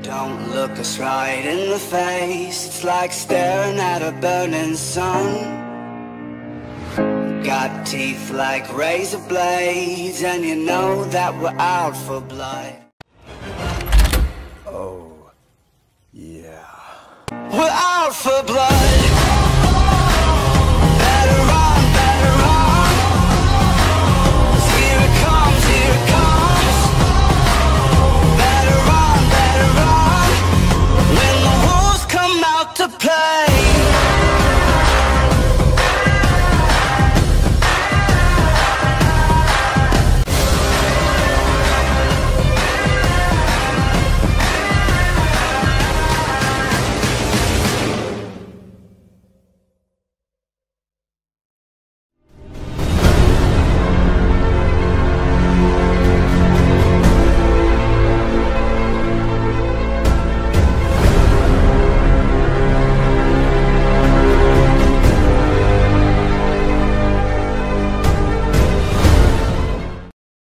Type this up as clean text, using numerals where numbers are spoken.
Don't look us right in the face. It's like staring at a burning sun. Got teeth like razor blades, and you know that we're out for blood. Oh, yeah. We're